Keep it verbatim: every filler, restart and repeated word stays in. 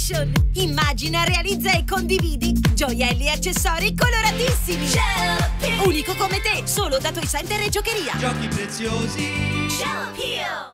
Fashion. Immagina, realizza e condividi gioielli e accessori coloratissimi. Unico come te, solo da Toy Center e Giocheria. Giochi preziosi. Ciao Pio!